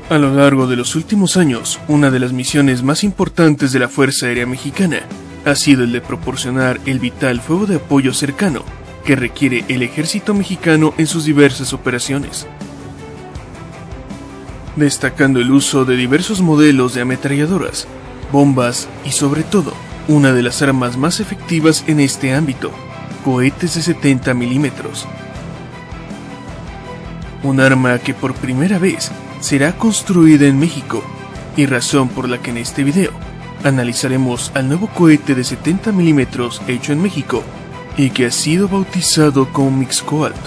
A lo largo de los últimos años, una de las misiones más importantes de la Fuerza Aérea Mexicana ha sido el de proporcionar el vital fuego de apoyo cercano que requiere el ejército mexicano en sus diversas operaciones, destacando el uso de diversos modelos de ametralladoras, bombas y sobre todo, una de las armas más efectivas en este ámbito, cohetes de 70 milímetros. Un arma que por primera vez será construida en México, y razón por la que en este video analizaremos al nuevo cohete de 70 milímetros hecho en México y que ha sido bautizado como Mixcoatl.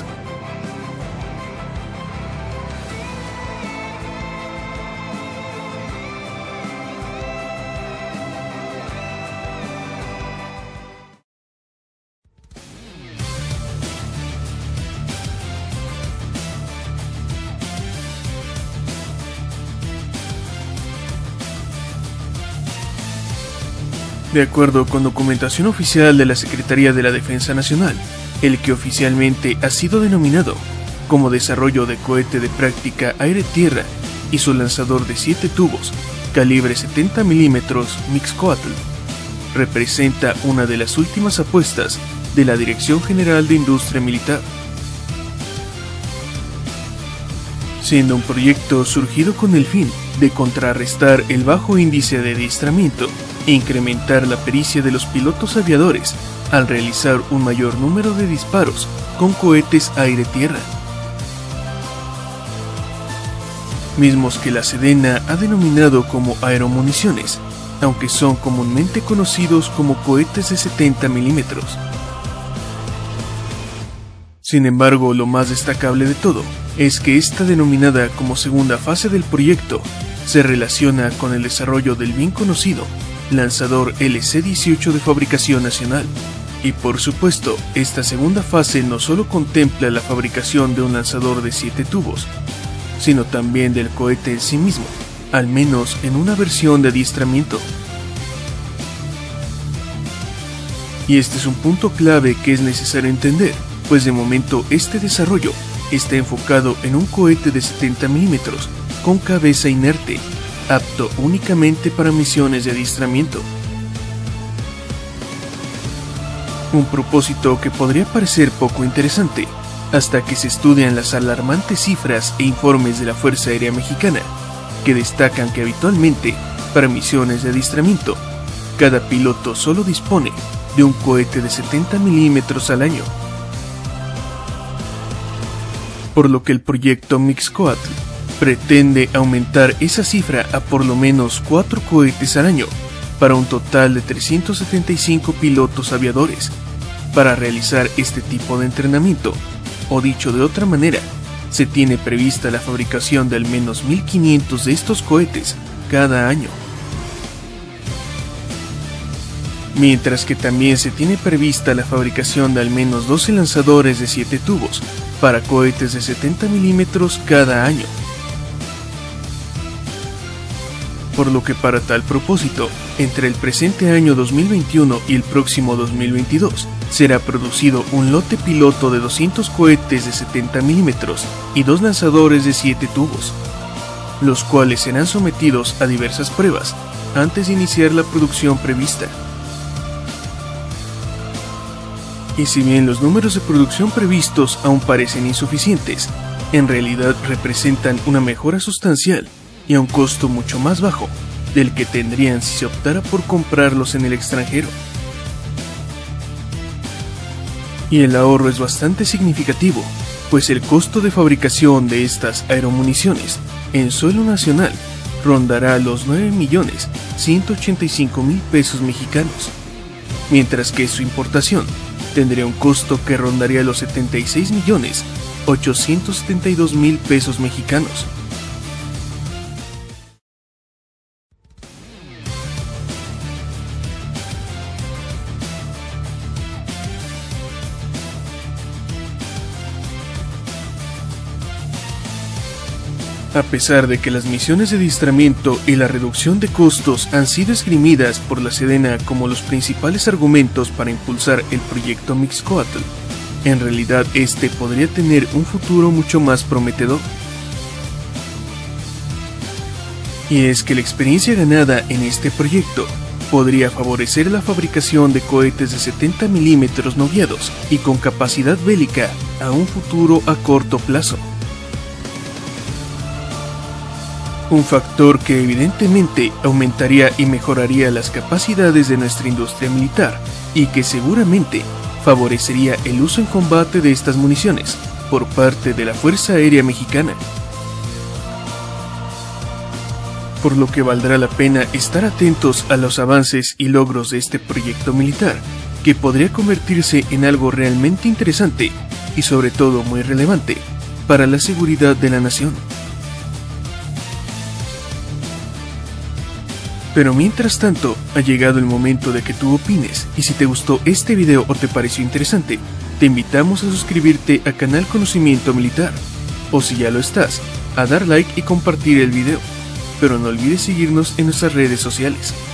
De acuerdo con documentación oficial de la Secretaría de la Defensa Nacional, el que oficialmente ha sido denominado como desarrollo de cohete de práctica aire-tierra y su lanzador de 7 tubos, calibre 70 milímetros Mixcoatl, representa una de las últimas apuestas de la Dirección General de Industria Militar, siendo un proyecto surgido con el fin de contrarrestar el bajo índice de adiestramiento e incrementar la pericia de los pilotos aviadores al realizar un mayor número de disparos con cohetes aire-tierra, mismos que la Sedena ha denominado como aeromuniciones, aunque son comúnmente conocidos como cohetes de 70 milímetros. Sin embargo, lo más destacable de todo es que esta denominada como segunda fase del proyecto se relaciona con el desarrollo del bien conocido lanzador LC-18 de fabricación nacional. Y por supuesto, esta segunda fase no solo contempla la fabricación de un lanzador de 7 tubos, sino también del cohete en sí mismo, al menos en una versión de adiestramiento. Y este es un punto clave que es necesario entender, pues de momento este desarrollo está enfocado en un cohete de 70 milímetros con cabeza inerte, apto únicamente para misiones de adiestramiento. Un propósito que podría parecer poco interesante, hasta que se estudian las alarmantes cifras e informes de la Fuerza Aérea Mexicana, que destacan que habitualmente, para misiones de adiestramiento, cada piloto solo dispone de un cohete de 70 milímetros al año. Por lo que el proyecto Mixcoatl pretende aumentar esa cifra a por lo menos 4 cohetes al año, para un total de 375 pilotos aviadores, para realizar este tipo de entrenamiento, o dicho de otra manera, se tiene prevista la fabricación de al menos 1500 de estos cohetes cada año. Mientras que también se tiene prevista la fabricación de al menos 12 lanzadores de 7 tubos, para cohetes de 70 milímetros cada año. Por lo que para tal propósito, entre el presente año 2021 y el próximo 2022, será producido un lote piloto de 200 cohetes de 70 milímetros y 2 lanzadores de 7 tubos, los cuales serán sometidos a diversas pruebas antes de iniciar la producción prevista. Y si bien los números de producción previstos aún parecen insuficientes, en realidad representan una mejora sustancial y a un costo mucho más bajo del que tendrían si se optara por comprarlos en el extranjero. Y el ahorro es bastante significativo, pues el costo de fabricación de estas aeromuniciones en suelo nacional rondará los 9.185.000 pesos mexicanos, mientras que su importación tendría un costo que rondaría los 76.872.000 pesos mexicanos. A pesar de que las misiones de adiestramiento y la reducción de costos han sido esgrimidas por la Sedena como los principales argumentos para impulsar el proyecto Mixcoatl, en realidad este podría tener un futuro mucho más prometedor. Y es que la experiencia ganada en este proyecto podría favorecer la fabricación de cohetes de 70 milímetros no guiados y con capacidad bélica a un futuro a corto plazo. Un factor que evidentemente aumentaría y mejoraría las capacidades de nuestra industria militar y que seguramente favorecería el uso en combate de estas municiones por parte de la Fuerza Aérea Mexicana. Por lo que valdrá la pena estar atentos a los avances y logros de este proyecto militar, que podría convertirse en algo realmente interesante y sobre todo muy relevante para la seguridad de la nación. Pero mientras tanto, ha llegado el momento de que tú opines, y si te gustó este video o te pareció interesante, te invitamos a suscribirte a Canal Conocimiento Militar, o si ya lo estás, a dar like y compartir el video, pero no olvides seguirnos en nuestras redes sociales.